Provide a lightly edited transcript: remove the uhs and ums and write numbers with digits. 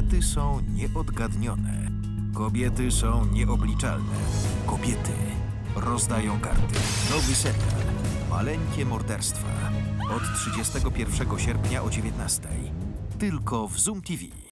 Kobiety są nieodgadnione. Kobiety są nieobliczalne. Kobiety rozdają karty. Nowy serial Maleńkie morderstwa. Od 31 sierpnia o 19:00. Tylko w Zoom TV.